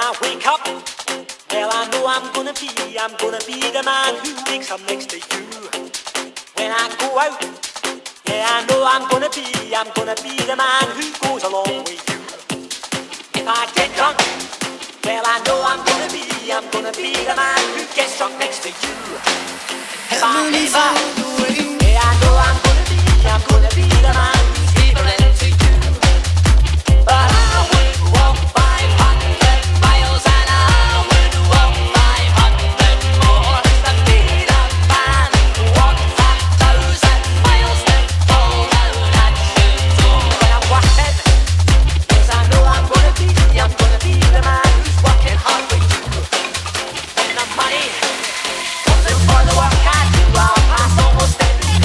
I wake up, well I know I'm gonna be the man who wakes up next to you. When I go out, yeah I know I'm gonna be the man who goes along with you. If I get drunk, well I know I'm gonna be the man who gets drunk next to you. If I fever, yeah I know I'm gonna be the man who's fevering to you. But I would walk 500 miles and I would walk 500 more to be the man who walks 1,000 miles to fall down at your door. When I'm working, 'cause I know I'm gonna be the man who's working hard for you. When the money comes in for the work I do, I'll pass almost every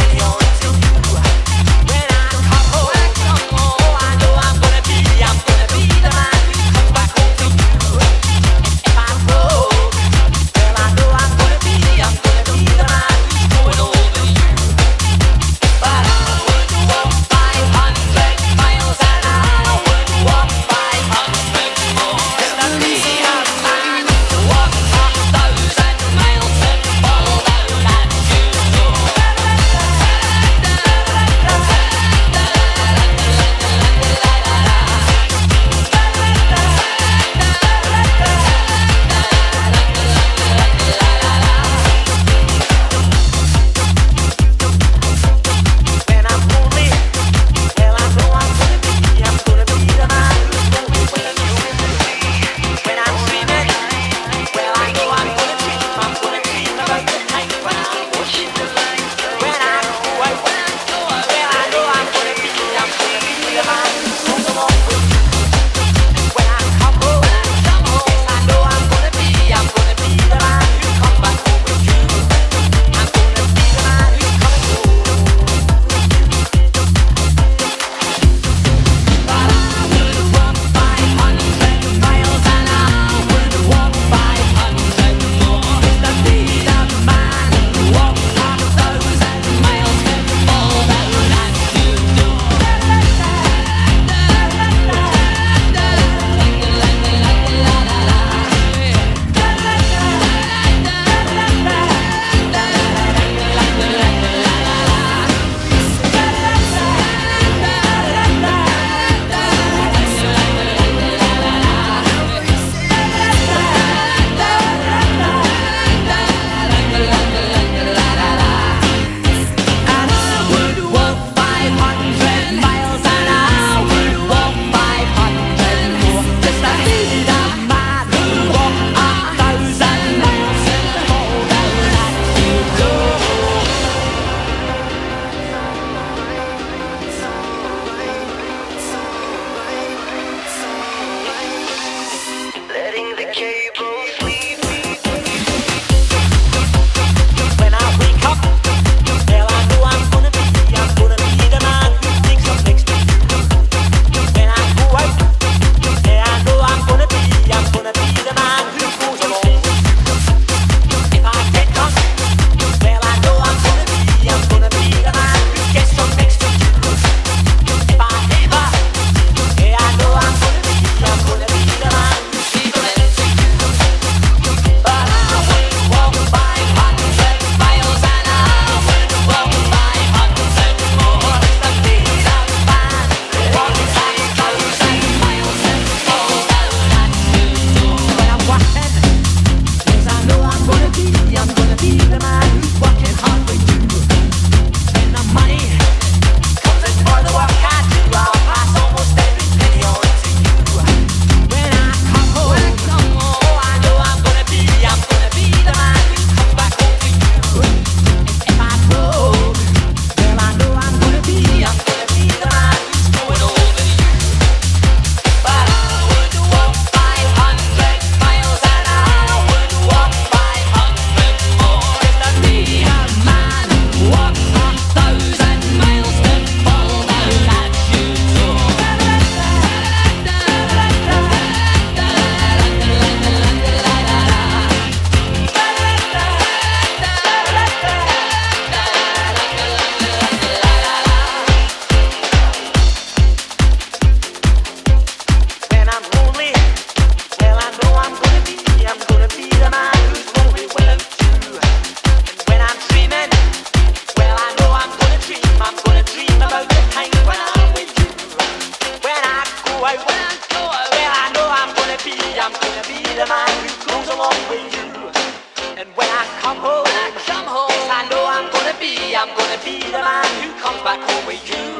the man who goes along with you. And when I come home, yes, I know I'm gonna be the man who comes back home with you.